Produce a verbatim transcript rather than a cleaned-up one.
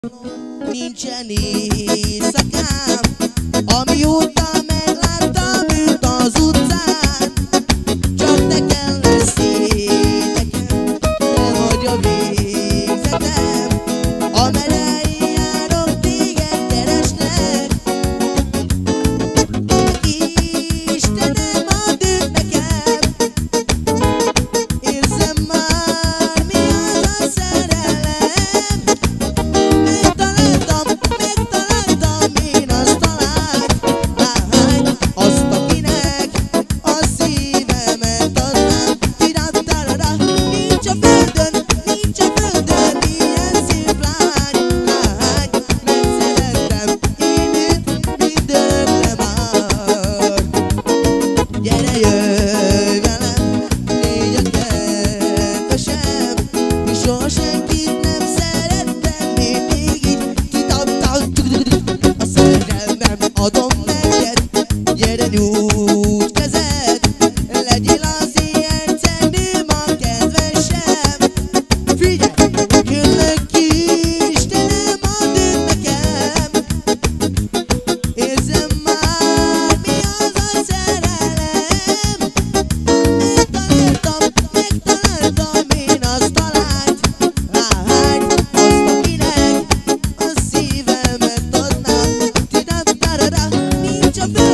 Nincsen éjszakám, amióta megláttam őt az utcán. Csak te kell leszél nekem, te vagy a végzetem. Amerre járok, téged kereslek. Istenem, add őt nekem. Érzem már, mi az a szerelem. Adom neked, gyere nyújts kezed, legyél az ilyen cenném a kedvesem. Figyelj, kérlek Istenem, add őt nekem. Érzem már, mi az a szerelem. Megtaláltam, megtaláltam, én azt talált. Lány, azt akinek a szívemet adnám. Nincs a